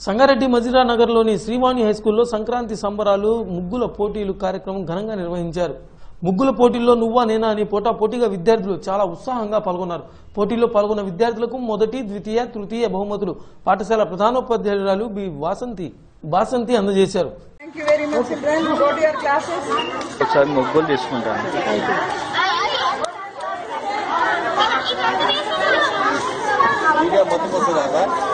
సంగారెడ్డి మజిరా నగర్లోని శ్రీవాణి హై స్కూల్లో సంక్రాంతి సంబరాలు ముగ్గుల పోటీలు కార్యక్రమం ఘనంగా నిర్వహించారు. ముగ్గుల పోటీల్లో నువ్వా నేనా అని పోటాపోటీగా విద్యార్థులు చాలా ఉత్సాహంగా పాల్గొన్నారు. పోటీల్లో పాల్గొన్న విద్యార్థులకు మొదటి, ద్వితీయ, తృతీయ బహుమతులు పాఠశాల ప్రధానోపాధ్యాయురాలు బి బాసంతి అందజేశారు. ముగ్గులు తీసుకుంటాను. మొత్తం